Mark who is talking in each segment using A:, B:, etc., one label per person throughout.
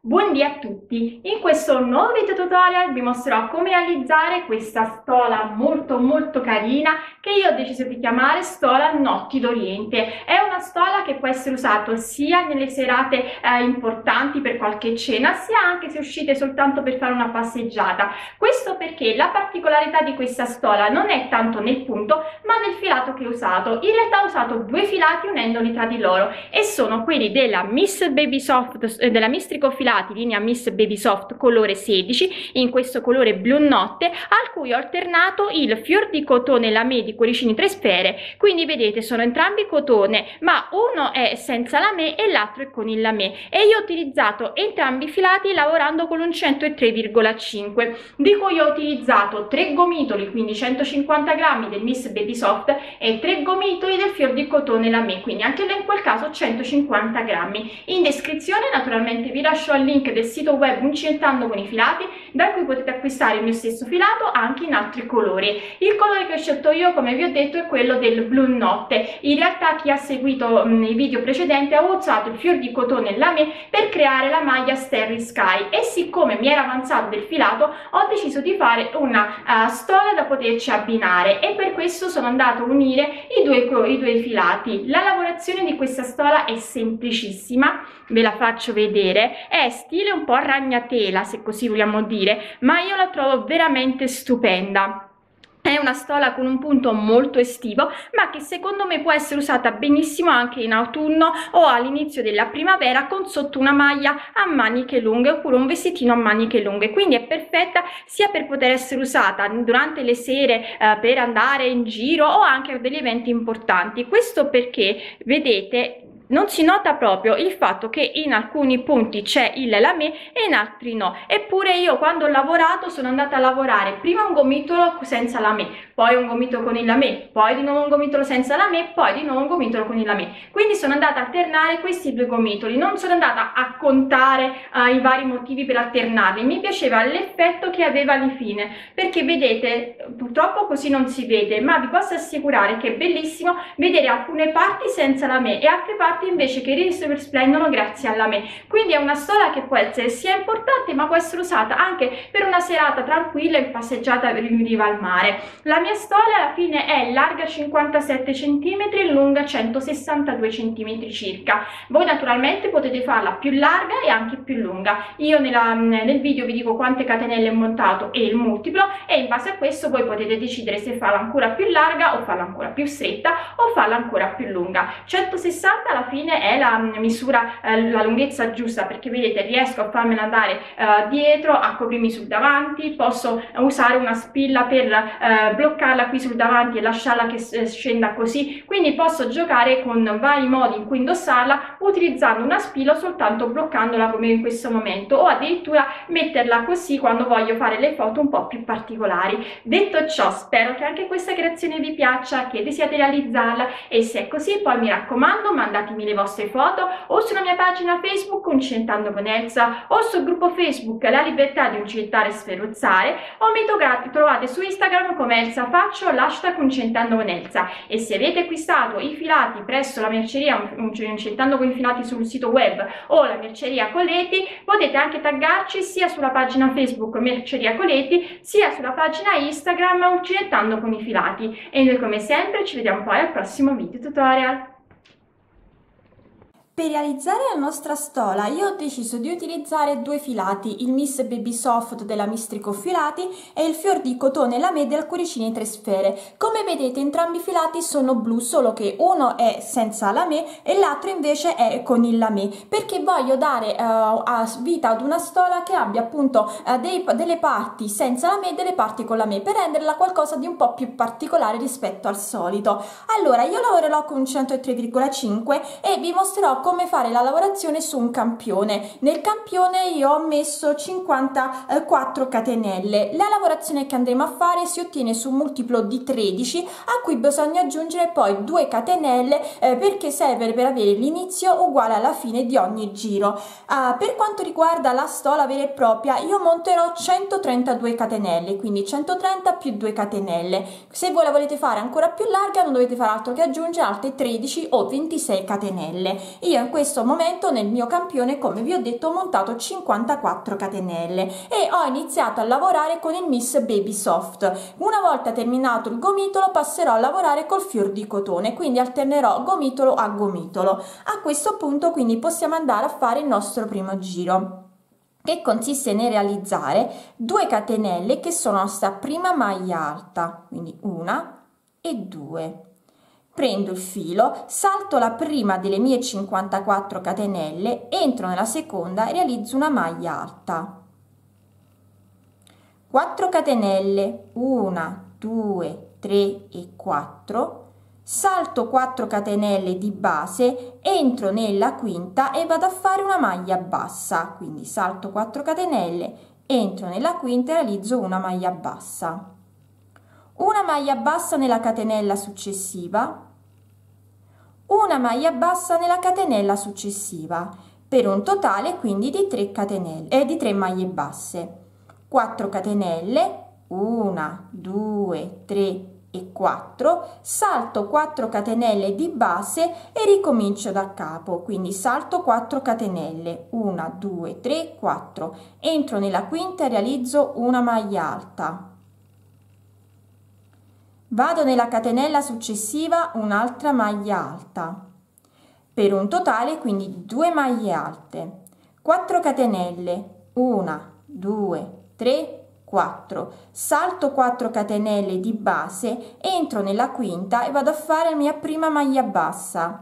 A: Buondì a tutti! In questo nuovo video tutorial vi mostrerò come realizzare questa stola molto carina che io ho deciso di chiamare stola Notti d'Oriente. È una stola che può essere usata sia nelle serate importanti per qualche cena, sia anche se uscite soltanto per fare una passeggiata. Questo perché la particolarità di questa stola non è tanto nel punto, ma nel filato che ho usato. In realtà ho usato due filati unendoli tra di loro e sono quelli della Miss Baby Soft, della Mistrico Filati linea Miss Baby Soft colore 16 in questo colore blu notte, al cui ho alternato il fior di cotone lamé di cuoricini 3 sfere. Quindi vedete, sono entrambi cotone, ma uno è senza lamé e l'altro è con il lamé, e io ho utilizzato entrambi i filati lavorando con un 103,5, di cui ho utilizzato 3 gomitoli, quindi 150 grammi del Miss Baby Soft e 3 gomitoli del fior di cotone lamé, quindi anche in quel caso 150 grammi. In descrizione naturalmente vi lascio il link del sito web Uncinetando con i filati, da cui potete acquistare il mio stesso filato anche in altri colori. Il colore che ho scelto io, come vi ho detto, è quello del blu notte. In realtà chi ha seguito i video precedenti ha usato il fior di cotone lamé per creare la maglia Starry Sky, e siccome mi era avanzato del filato ho deciso di fare una stola da poterci abbinare, e per questo sono andato a unire i due filati. La lavorazione di questa stola è semplicissima, ve la faccio vedere. È stile un po' ragnatela, se così vogliamo dire, ma io la trovo veramente stupenda. È una stola con un punto molto estivo, ma che secondo me può essere usata benissimo anche in autunno o all'inizio della primavera, con sotto una maglia a maniche lunghe oppure un vestitino a maniche lunghe. Quindi è perfetta sia per poter essere usata durante le sere per andare in giro, o anche a degli eventi importanti. Questo perché, vedete, non si nota proprio il fatto che in alcuni punti c'è il lamé e in altri no. Eppure io, quando ho lavorato, sono andata a lavorare prima un gomitolo senza lamé, poi un gomitolo con il lamé, poi di nuovo un gomitolo senza lamé, poi di nuovo un gomitolo con il lamé. Quindi sono andata a alternare questi due gomitoli, non sono andata a contare i vari motivi per alternarli. Mi piaceva l'effetto che aveva alla fine, perché vedete, purtroppo così non si vede, ma vi posso assicurare che è bellissimo vedere alcune parti senza lamé e altre parti invece che risplendono grazie al lamé. Quindi è una stola che può essere sia importante, ma può essere usata anche per una serata tranquilla in passeggiata in riva al mare. La mia stola alla fine è larga 57 cm, lunga 162 cm circa. Voi naturalmente potete farla più larga e anche più lunga. Io nel video vi dico quante catenelle ho montato e il multiplo, e in base a questo voi potete decidere se farla ancora più larga o farla ancora più stretta o farla ancora più lunga. 160 alla fine è la misura, la lunghezza giusta, perché vedete riesco a farmela andare dietro, a coprirmi sul davanti. Posso usare una spilla per bloccarla qui sul davanti e lasciarla che scenda così, quindi posso giocare con vari modi in cui indossarla, utilizzando una spilla o soltanto bloccandola come in questo momento, o addirittura metterla così quando voglio fare le foto un po' più particolari. Detto ciò, spero che anche questa creazione vi piaccia, che desiate realizzarla, e se è così poi mi raccomando mandatemi le vostre foto o sulla mia pagina Facebook Uncinetando con Elsa, o sul gruppo Facebook La Libertà di Uncinetare e Sferruzzare, o mi trovate su Instagram come Elsa Faccio l'hashtag Uncinetando con Elsa. E se avete acquistato i filati presso la merceria Uncinetando con i filati sul sito web o la merceria Coletti, potete anche taggarci sia sulla pagina Facebook Merceria Coletti sia sulla pagina Instagram Uncinetando con i filati. E noi come sempre ci vediamo poi al prossimo video tutorial.
B: Per realizzare la nostra stola io ho deciso di utilizzare due filati, il Miss Baby Soft della Mistrico Filati e il fior di cotone lamé del Cuoricini 3 sfere. Come vedete entrambi i filati sono blu, solo che uno è senza lamé e l'altro invece è con il lamé, perché voglio dare vita ad una stola che abbia appunto delle parti senza lamé e delle parti con lamé, per renderla qualcosa di un po' più particolare rispetto al solito. Allora io lavorerò con 103,5 e vi mostrerò come fare la lavorazione su un campione. Nel campione io ho messo 54 catenelle. La lavorazione che andremo a fare si ottiene su un multiplo di 13, a cui bisogna aggiungere poi 2 catenelle perché serve per avere l'inizio uguale alla fine di ogni giro. Per quanto riguarda la stola vera e propria, io monterò 132 catenelle, quindi 130 più 2 catenelle. Se voi la volete fare ancora più larga non dovete fare altro che aggiungere altre 13 o 26 catenelle. Io Io in questo momento nel mio campione, come vi ho detto, ho montato 54 catenelle e ho iniziato a lavorare con il Miss Baby Soft. Una volta terminato il gomitolo passerò a lavorare col fior di cotone, quindi alternerò gomitolo a gomitolo. A questo punto quindi possiamo andare a fare il nostro primo giro, che consiste nel realizzare 2 catenelle che sono sta prima maglia alta, quindi 1 e 2. Prendo il filo, salto la prima delle mie 54 catenelle, entro nella seconda e realizzo una maglia alta. 4 catenelle, 1, 2, 3 e 4. Salto 4 catenelle di base, entro nella quinta e vado a fare una maglia bassa, quindi salto 4 catenelle, entro nella quinta e realizzo una maglia bassa. Una maglia bassa nella catenella successiva, una maglia bassa nella catenella successiva, per un totale quindi di 3 catenelle, di 3 maglie basse. 4 catenelle, 1, 2, 3 e 4, salto 4 catenelle di base e ricomincio da capo, quindi salto 4 catenelle, 1, 2, 3, 4, entro nella quinta e realizzo una maglia alta. Vado nella catenella successiva, un'altra maglia alta, per un totale quindi 2 maglie alte. 4 catenelle, 1, 2, 3, 4, salto 4 catenelle di base, entro nella quinta e vado a fare la mia prima maglia bassa.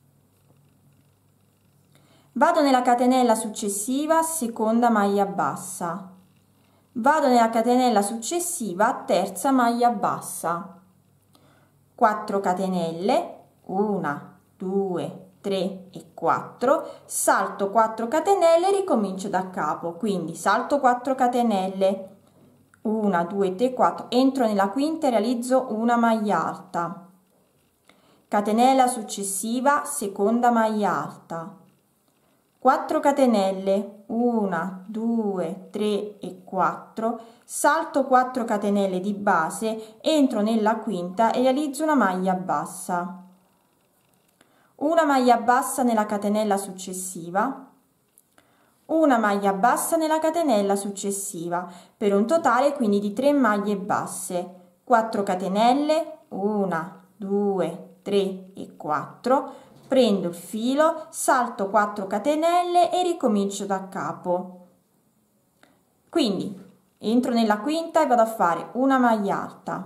B: Vado nella catenella successiva, seconda maglia bassa. Vado nella catenella successiva, terza maglia bassa. 4 catenelle, 1, 2, 3 e 4, salto 4 catenelle e ricomincio da capo, quindi salto 4 catenelle, 1, 2, 3, 4, entro nella quinta e realizzo una maglia alta. Catenella successiva, seconda maglia alta. 4 catenelle, 1, 2, 3 e 4, salto 4 catenelle di base, entro nella quinta e realizzo una maglia bassa. Una maglia bassa nella catenella successiva, una maglia bassa nella catenella successiva, per un totale quindi di 3 maglie basse. 4 catenelle, 1, 2, 3 e 4, prendo il filo, salto 4 catenelle e ricomincio da capo. Quindi entro nella quinta e vado a fare una maglia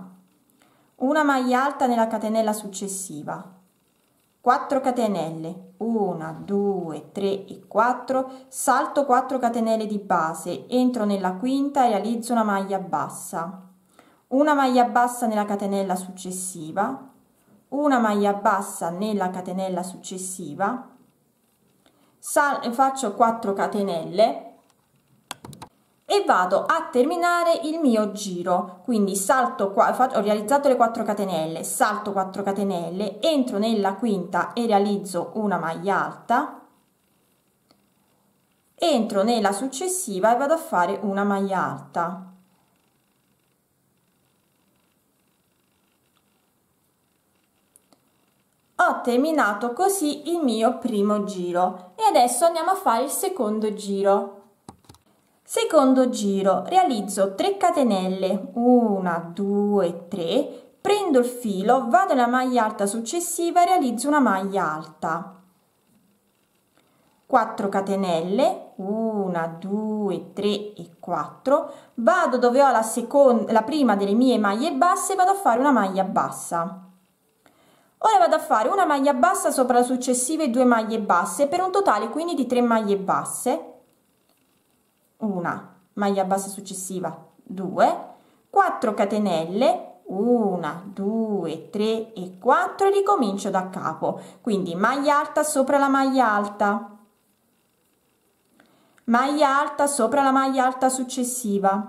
B: alta nella catenella successiva, 4 catenelle, 1, 2, 3 e 4, salto 4 catenelle di base, entro nella quinta e realizzo una maglia bassa. Una maglia bassa nella catenella successiva, una maglia bassa nella catenella successiva, faccio 4 catenelle e vado a terminare il mio giro, quindi salto qua, ho realizzato le 4 catenelle, salto 4 catenelle, entro nella quinta e realizzo una maglia alta, entro nella successiva e vado a fare una maglia alta. Ho terminato così il mio primo giro e adesso andiamo a fare il secondo giro. Secondo giro, realizzo 3 catenelle, 1, 2, 3, prendo il filo, vado nella maglia alta successiva e realizzo una maglia alta. 4 catenelle, 1, 2, 3 e 4, vado dove ho la prima delle mie maglie basse e vado a fare una maglia bassa. Ora vado a fare una maglia bassa sopra la successiva e 2 maglie basse per un totale quindi di 3 maglie basse. Una maglia bassa successiva, 2, 4 catenelle, 1, 2, 3 e 4 e ricomincio da capo, quindi maglia alta sopra la maglia alta, maglia alta sopra la maglia alta successiva,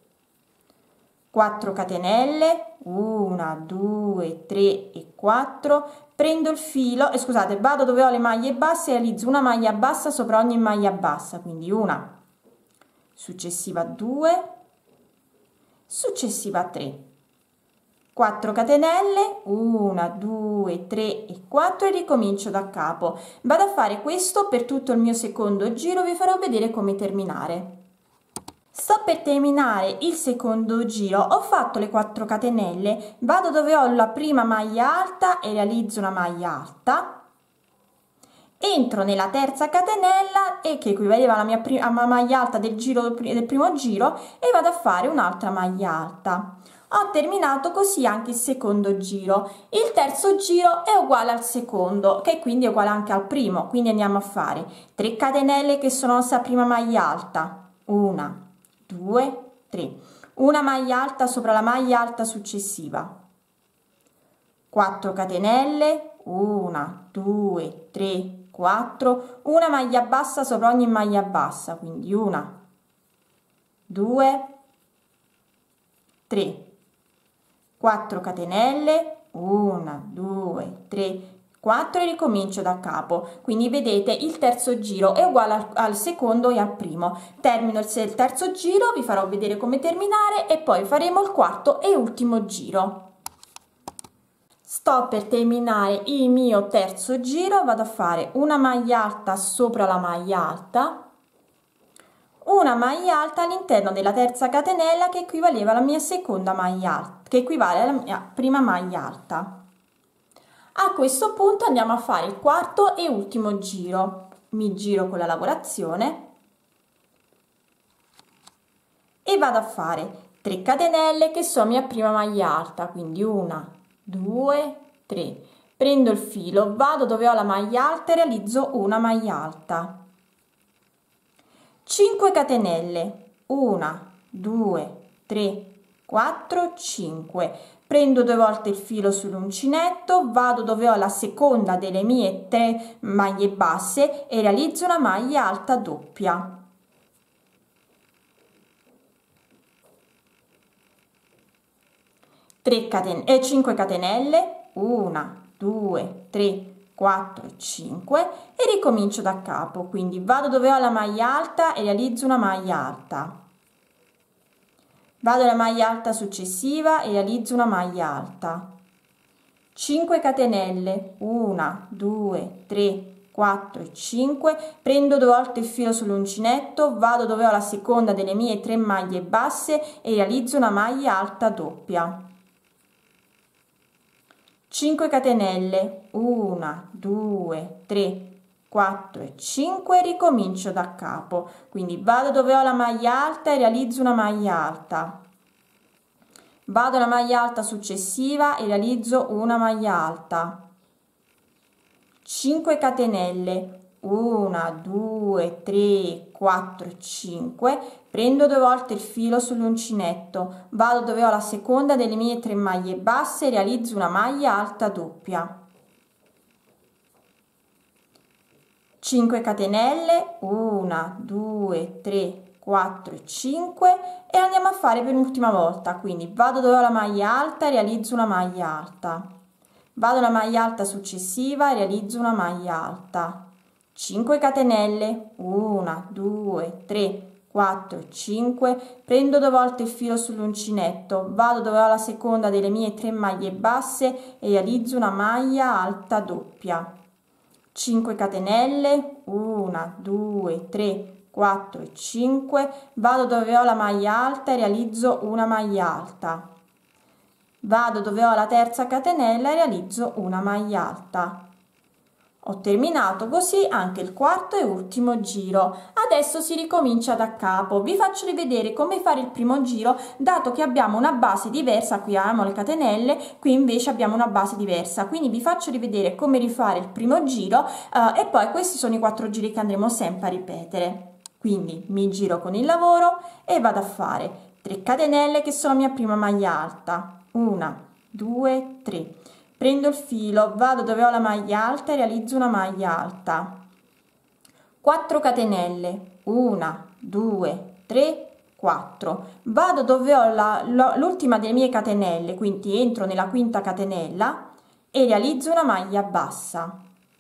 B: 4 catenelle, 1, 2, 3 e 4, prendo il filo e scusate, vado dove ho le maglie basse e realizzo una maglia bassa sopra ogni maglia bassa, quindi una, successiva 2, successiva 3, 4 catenelle, 1, 2, 3 e 4 e ricomincio da capo. Vado a fare questo per tutto il mio secondo giro, vi farò vedere come terminare. Sto per terminare il secondo giro, ho fatto le 4 catenelle, vado dove ho la prima maglia alta e realizzo una maglia alta. Entro nella terza catenella e che equivaleva alla mia maglia alta del primo giro e vado a fare un'altra maglia alta. Ho terminato così anche il secondo giro. Il terzo giro è uguale al secondo, che quindi è uguale anche al primo, quindi andiamo a fare 3 catenelle che sono la prima maglia alta, 1, 2, 3, una maglia alta sopra la maglia alta successiva, 4 catenelle, 1, 2, 3, 4, una maglia bassa sopra ogni maglia bassa, quindi 1, 2, 3, 4 catenelle, 1, 2, 3, 4 e ricomincio da capo. Quindi vedete il terzo giro è uguale al secondo e al primo. Termino il terzo giro, vi farò vedere come terminare e poi faremo il quarto e ultimo giro. Sto per terminare il mio terzo giro, vado a fare una maglia alta sopra la maglia alta, una maglia alta all'interno della terza catenella che equivaleva alla mia seconda maglia alta, che equivale alla mia prima maglia alta. A questo punto andiamo a fare il quarto e ultimo giro. Mi giro con la lavorazione e vado a fare 3 catenelle che sono mia prima maglia alta, quindi 1, 2, 3. Prendo il filo, vado dove ho la maglia alta e realizzo una maglia alta. 5 catenelle, 1, 2, 3, 4, 5. Prendo 2 volte il filo sull'uncinetto, vado dove ho la seconda delle mie 3 maglie basse e realizzo una maglia alta doppia. 5 catenelle, 1, 2, 3, 4, 5 e ricomincio da capo, quindi vado dove ho la maglia alta e realizzo una maglia alta. Vado alla maglia alta successiva e realizzo una maglia alta. 5 catenelle, 1, 2, 3, 4 e 5, prendo 2 volte il filo sull'uncinetto, vado dove ho la seconda delle mie 3 maglie basse e realizzo una maglia alta doppia. 5 catenelle, 1, 2, 3, 4 e 5, ricomincio da capo, quindi vado dove ho la maglia alta e realizzo una maglia alta. Vado alla maglia alta successiva e realizzo una maglia alta. 5 catenelle, 1, 2, 3, 4, 5, prendo 2 volte il filo sull'uncinetto, vado dove ho la seconda delle mie 3 maglie basse e realizzo una maglia alta doppia. 5 catenelle, 1, 2, 3, 4 e 5 e andiamo a fare per l'ultima volta, quindi vado dove ho la maglia alta e realizzo una maglia alta. Vado alla maglia alta successiva e realizzo una maglia alta. 5 catenelle, 1, 2, 3, 4 e 5, prendo 2 volte il filo sull'uncinetto, vado dove ho la seconda delle mie 3 maglie basse e realizzo una maglia alta doppia. 5 catenelle, 1, 2, 3, 4 e 5, vado dove ho la maglia alta e realizzo una maglia alta. Vado dove ho la terza catenella e realizzo una maglia alta. Ho terminato così anche il quarto e ultimo giro. Adesso si ricomincia da capo. Vi faccio rivedere come fare il primo giro, dato che abbiamo una base diversa. Qui abbiamo le catenelle, qui invece abbiamo una base diversa. Quindi vi faccio rivedere come rifare il primo giro e poi questi sono i 4 giri che andremo sempre a ripetere. Quindi mi giro con il lavoro e vado a fare 3 catenelle che sono la mia prima maglia alta. 1, 2, 3. Prendo il filo, vado dove ho la maglia alta e realizzo una maglia alta. 4 catenelle, 1, 2, 3, 4. Vado dove ho l'ultima delle mie catenelle, quindi entro nella quinta catenella e realizzo una maglia bassa.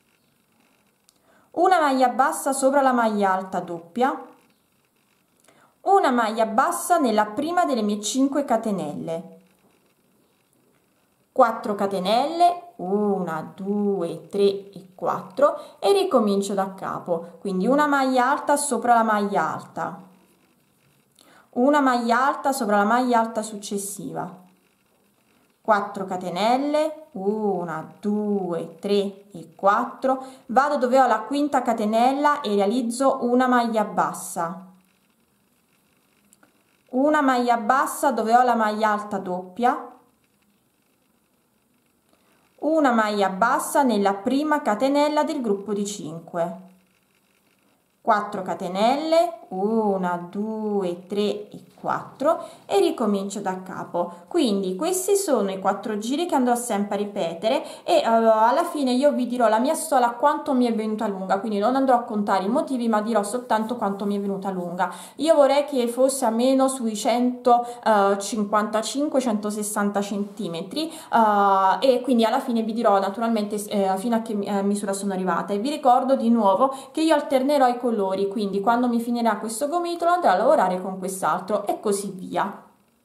B: Una maglia bassa sopra la maglia alta doppia. Una maglia bassa nella prima delle mie 5 catenelle. 4 catenelle, 1, 2, 3 e 4 e ricomincio da capo, quindi una maglia alta sopra la maglia alta, una maglia alta sopra la maglia alta successiva, 4 catenelle, 1, 2, 3 e 4, vado dove ho la quinta catenella e realizzo una maglia bassa, una maglia bassa dove ho la maglia alta doppia, una maglia bassa nella prima catenella del gruppo di 5, 4 catenelle, 1, 2, 3 e 4 e ricomincio da capo. Quindi questi sono i 4 giri che andrò sempre a ripetere e alla fine io vi dirò la mia stola quanto mi è venuta lunga, quindi non andrò a contare i motivi ma dirò soltanto quanto mi è venuta lunga. Io vorrei che fosse almeno sui 155-160 centimetri e quindi alla fine vi dirò naturalmente fino a che misura sono arrivata e vi ricordo di nuovo che io alternerò i colori, quindi quando mi finirà questo gomitolo andrò a lavorare con quest'altro e così via.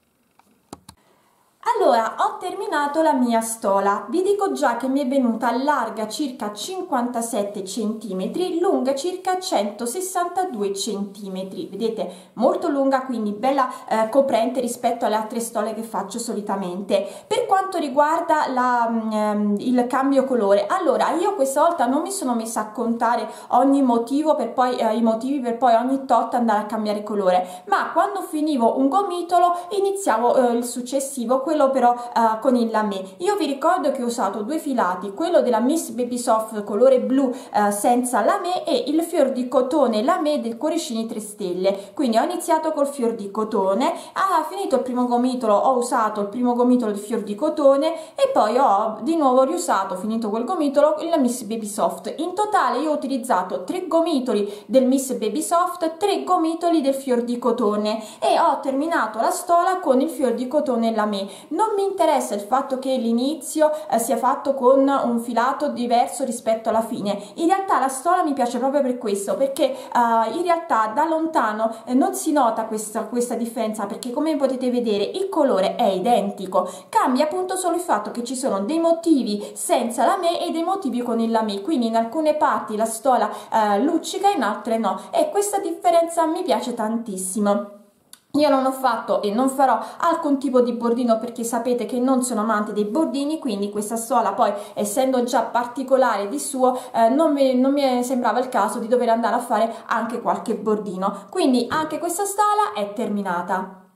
B: Allora, ho terminato la mia stola, vi dico già che mi è venuta larga circa 57 cm, lunga circa 162 cm, vedete, molto lunga, quindi bella coprente rispetto alle altre stole che faccio solitamente. Per quanto riguarda il cambio colore, allora io questa volta non mi sono messa a contare ogni motivo per poi i motivi per poi ogni tot andare a cambiare colore, ma quando finivo un gomitolo iniziavo il successivo, quello però con il lamé. Io vi ricordo che ho usato due filati, quello della Miss Baby Soft colore blu senza lamé e il fior di cotone lamé del Cuoricini 3 stelle. Quindi ho iniziato col fior di cotone, finito il primo gomitolo ho usato il primo gomitolo del fior di cotone e poi ho di nuovo riusato, finito quel gomitolo, il Miss Baby Soft. In totale io ho utilizzato 3 gomitoli del Miss Baby Soft, 3 gomitoli del fior di cotone e ho terminato la stola con il fior di cotone lamé. Non mi interessa il fatto che l'inizio sia fatto con un filato diverso rispetto alla fine, in realtà la stola mi piace proprio per questo, perché in realtà da lontano non si nota questa differenza, perché come potete vedere il colore è identico, cambia appunto solo il fatto che ci sono dei motivi senza lamé e dei motivi con il lamé, quindi in alcune parti la stola luccica, in altre no, e questa differenza mi piace tantissimo. Io non ho fatto e non farò alcun tipo di bordino perché sapete che non sono amante dei bordini, quindi questa stola poi essendo già particolare di suo non mi sembrava il caso di dover andare a fare anche qualche bordino, quindi anche questa stola è terminata.